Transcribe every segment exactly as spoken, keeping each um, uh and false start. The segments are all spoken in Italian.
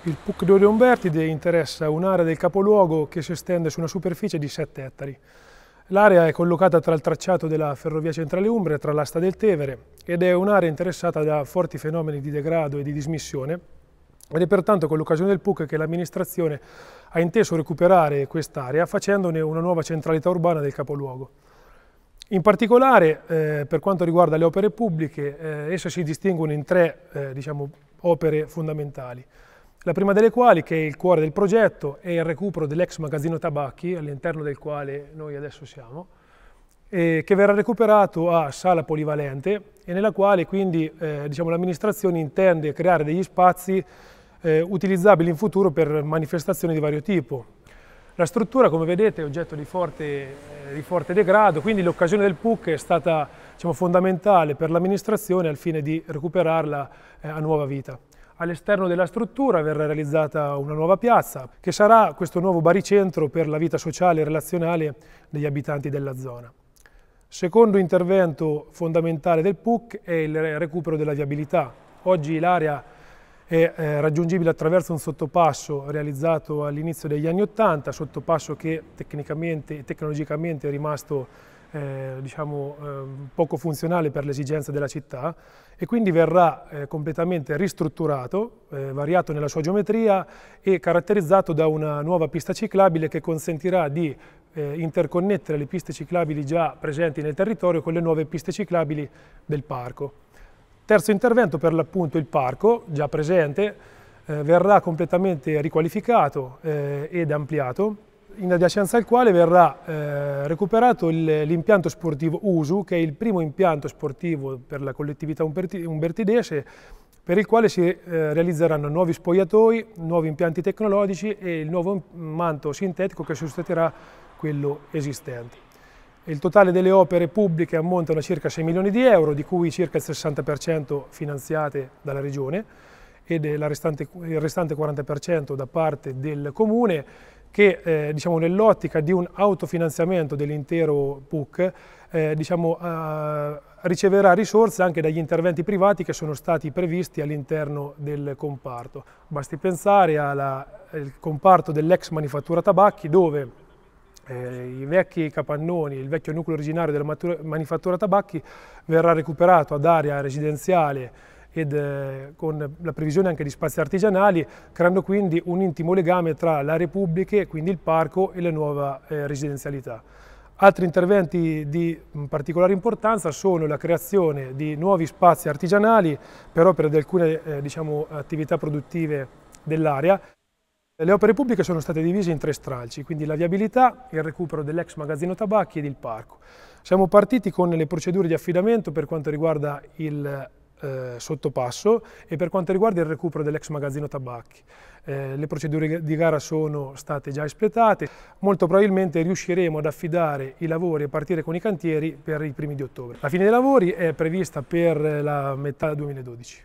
Il P U C due Umbertide interessa un'area del capoluogo che si estende su una superficie di sette ettari. L'area è collocata tra il tracciato della Ferrovia Centrale Umbria, tra l'asta del Tevere, ed è un'area interessata da forti fenomeni di degrado e di dismissione, ed è pertanto con l'occasione del P U C che l'amministrazione ha inteso recuperare quest'area facendone una nuova centralità urbana del capoluogo. In particolare, eh, per quanto riguarda le opere pubbliche, eh, esse si distinguono in tre eh, diciamo, opere fondamentali. La prima delle quali, che è il cuore del progetto, è il recupero dell'ex magazzino tabacchi, all'interno del quale noi adesso siamo, e che verrà recuperato a sala polivalente e nella quale quindi eh, diciamo, l'amministrazione intende creare degli spazi eh, utilizzabili in futuro per manifestazioni di vario tipo. La struttura, come vedete, è oggetto di forte, eh, di forte degrado, quindi l'occasione del P U C è stata diciamo, fondamentale per l'amministrazione al fine di recuperarla eh, a nuova vita. All'esterno della struttura verrà realizzata una nuova piazza, che sarà questo nuovo baricentro per la vita sociale e relazionale degli abitanti della zona. Secondo intervento fondamentale del P U C è il recupero della viabilità. Oggi l'area è eh, raggiungibile attraverso un sottopasso realizzato all'inizio degli anni Ottanta, sottopasso che tecnicamente e tecnologicamente è rimasto Eh, diciamo, eh, poco funzionale per le esigenze della città e quindi verrà eh, completamente ristrutturato, eh, variato nella sua geometria e caratterizzato da una nuova pista ciclabile che consentirà di eh, interconnettere le piste ciclabili già presenti nel territorio con le nuove piste ciclabili del parco. Terzo intervento, per l'appunto il parco, già presente, eh, verrà completamente riqualificato eh, ed ampliato, in adiacenza al quale verrà eh, recuperato l'impianto sportivo U S U, che è il primo impianto sportivo per la collettività umbertidese, per il quale si eh, realizzeranno nuovi spogliatoi, nuovi impianti tecnologici e il nuovo manto sintetico che sostituirà quello esistente. Il totale delle opere pubbliche ammontano a circa sei milioni di euro, di cui circa il sessanta per cento finanziate dalla Regione e il restante, il restante quaranta per cento da parte del Comune, che eh, diciamo, nell'ottica di un autofinanziamento dell'intero P U C eh, diciamo, eh, riceverà risorse anche dagli interventi privati che sono stati previsti all'interno del comparto. Basti pensare al comparto dell'ex manifattura tabacchi, dove eh, i vecchi capannoni, il vecchio nucleo originario della manifattura tabacchi verrà recuperato ad area residenziale ed eh, con la previsione anche di spazi artigianali, creando quindi un intimo legame tra le aree pubbliche, quindi il parco, e la nuova eh, residenzialità. Altri interventi di particolare importanza sono la creazione di nuovi spazi artigianali per opera di alcune eh, diciamo, attività produttive dell'area. Le opere pubbliche sono state divise in tre stralci, quindi la viabilità, il recupero dell'ex magazzino tabacchi ed il parco. Siamo partiti con le procedure di affidamento per quanto riguarda il Eh, sottopasso e per quanto riguarda il recupero dell'ex magazzino tabacchi. Eh, le procedure di gara sono state già espletate, molto probabilmente riusciremo ad affidare i lavori a partire con i cantieri per i primi di ottobre. La fine dei lavori è prevista per la metà duemiladodici.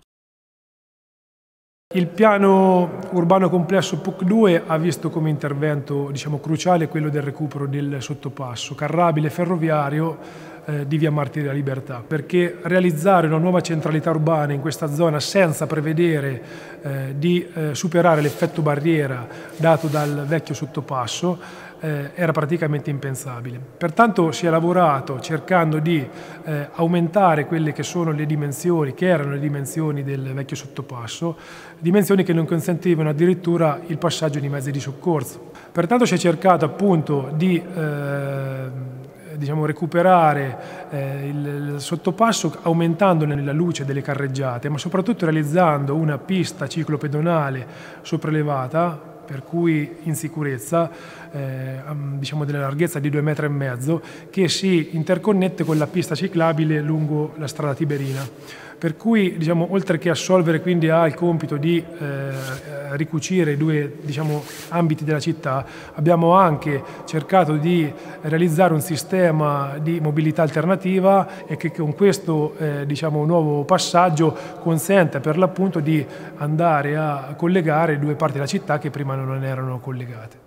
Il piano urbano complesso P U C due ha visto come intervento diciamo, cruciale quello del recupero del sottopasso carrabile ferroviario eh, di via Martiri della Libertà, perché realizzare una nuova centralità urbana in questa zona senza prevedere eh, di eh, superare l'effetto barriera dato dal vecchio sottopasso Eh, era praticamente impensabile. Pertanto si è lavorato cercando di eh, aumentare quelle che sono le dimensioni, che erano le dimensioni del vecchio sottopasso, dimensioni che non consentivano addirittura il passaggio di mezzi di soccorso. Pertanto si è cercato appunto di eh, diciamo, recuperare eh, il, il sottopasso aumentandone la luce delle carreggiate, ma soprattutto realizzando una pista ciclopedonale sopraelevata, per cui in sicurezza, eh, diciamo della larghezza di due metri e mezzo, che si interconnette con la pista ciclabile lungo la strada Tiberina. Per cui, diciamo, oltre che assolvere quindi ha il compito di eh, ricucire i due diciamo, ambiti della città, abbiamo anche cercato di realizzare un sistema di mobilità alternativa e che con questo eh, diciamo, nuovo passaggio consente per l'appunto di andare a collegare due parti della città che prima non erano collegate.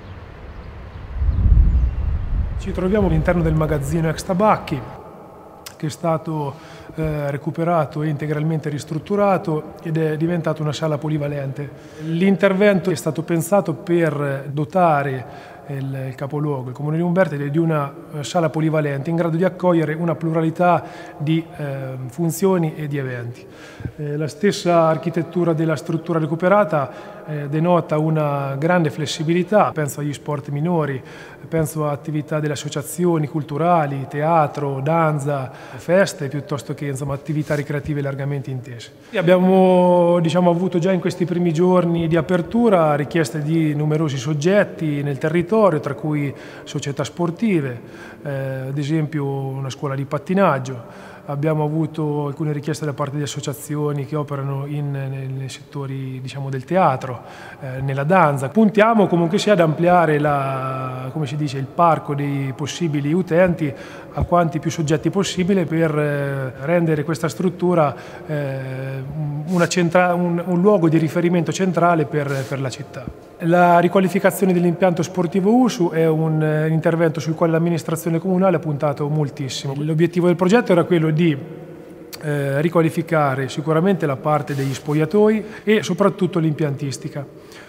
Ci troviamo all'interno del magazzino ex tabacchi. che è stato eh, recuperato e integralmente ristrutturato ed è diventato una sala polivalente. L'intervento è stato pensato per dotare il, il capoluogo, il Comune di Umbertide, di una sala polivalente in grado di accogliere una pluralità di eh, funzioni e di eventi. Eh, la stessa architettura della struttura recuperata eh, denota una grande flessibilità, penso agli sport minori, penso a attività delle associazioni culturali, teatro, danza, feste, piuttosto che insomma, attività ricreative largamente intese. Abbiamo diciamo, avuto già in questi primi giorni di apertura richieste di numerosi soggetti nel territorio, tra cui società sportive, eh, ad esempio una scuola di pattinaggio. Abbiamo avuto alcune richieste da parte di associazioni che operano in, nei settori diciamo, del teatro, eh, nella danza. Puntiamo comunque sia ad ampliare la, come si dice, il parco dei possibili utenti a quanti più soggetti possibile per eh, rendere questa struttura eh, una centra, un, un luogo di riferimento centrale per, per la città. La riqualificazione dell'impianto sportivo U S U è un eh, intervento sul quale l'amministrazione comunale ha puntato moltissimo. L'obiettivo del progetto era quello di eh, riqualificare sicuramente la parte degli spogliatoi e soprattutto l'impiantistica.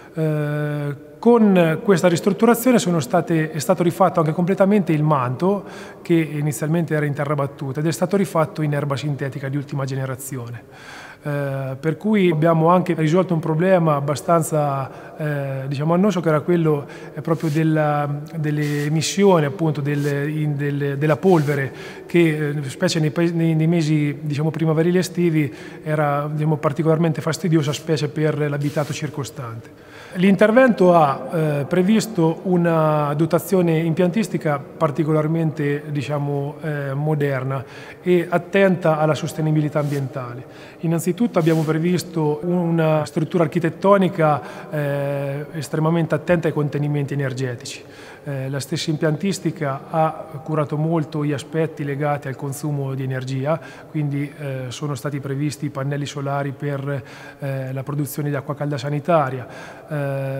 Eh, con questa ristrutturazione sono state, è stato rifatto anche completamente il manto, che inizialmente era in terra battuta, ed è stato rifatto in erba sintetica di ultima generazione. Eh, per cui abbiamo anche risolto un problema abbastanza eh, diciamo annoso, che era quello eh, proprio della, delle emissioni appunto del, in, del, della polvere, che eh, specie nei, nei, nei mesi diciamo, primaverili estivi era diciamo, particolarmente fastidiosa, specie per l'abitato circostante. L'intervento ha eh, previsto una dotazione impiantistica particolarmente diciamo, eh, moderna e attenta alla sostenibilità ambientale. Innanzitutto abbiamo previsto una struttura architettonica eh, estremamente attenta ai contenimenti energetici. Eh, la stessa impiantistica ha curato molto gli aspetti legati al consumo di energia, quindi eh, sono stati previsti pannelli solari per eh, la produzione di acqua calda sanitaria. Eh,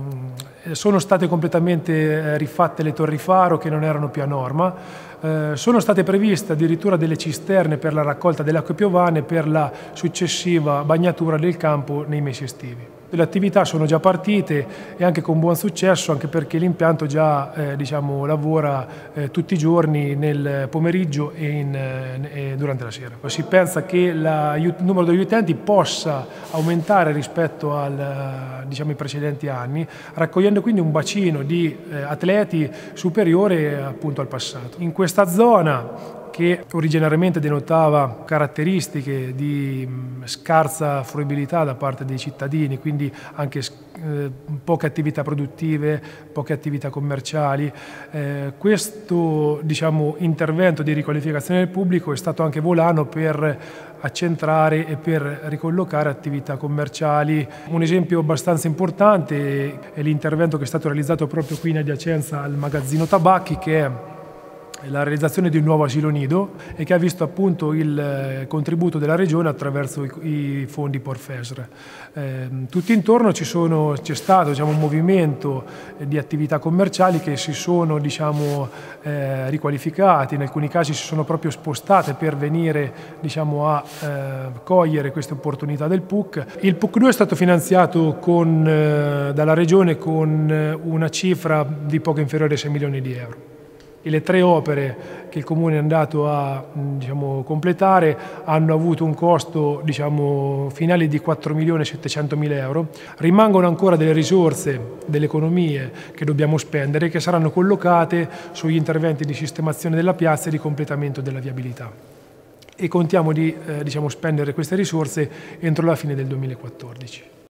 sono state completamente rifatte le torri faro che non erano più a norma. Eh, sono state previste addirittura delle cisterne per la raccolta delle acque piovane per la successiva bagnatura del campo nei mesi estivi. Le attività sono già partite e anche con buon successo, anche perché l'impianto già eh, diciamo, lavora eh, tutti i giorni nel pomeriggio e, in, eh, e durante la sera. Si pensa che la, il numero degli utenti possa aumentare rispetto al, diciamo, ai precedenti anni, raccogliendo quindi un bacino di eh, atleti superiore appunto al passato. In questa zona, che originariamente denotava caratteristiche di scarsa fruibilità da parte dei cittadini, quindi anche eh, poche attività produttive, poche attività commerciali. Eh, questo diciamo, intervento di riqualificazione del pubblico è stato anche volano per accentrare e per ricollocare attività commerciali. Un esempio abbastanza importante è l'intervento che è stato realizzato proprio qui in adiacenza al magazzino tabacchi, che è la realizzazione di un nuovo asilo nido e che ha visto appunto il contributo della Regione attraverso i, i fondi Porfesr. Eh, tutti intorno c'è stato diciamo, un movimento di attività commerciali che si sono diciamo, eh, riqualificati, in alcuni casi si sono proprio spostate per venire diciamo, a eh, cogliere queste opportunità del P U C. Il P U C due è stato finanziato con, eh, dalla Regione con una cifra di poco inferiore ai sei milioni di euro. E le tre opere che il Comune è andato a diciamo, completare hanno avuto un costo diciamo, finale di quattro milioni e settecentomila euro. Rimangono ancora delle risorse, delle economie che dobbiamo spendere, che saranno collocate sugli interventi di sistemazione della piazza e di completamento della viabilità. E contiamo di eh, diciamo, spendere queste risorse entro la fine del duemilaquattordici.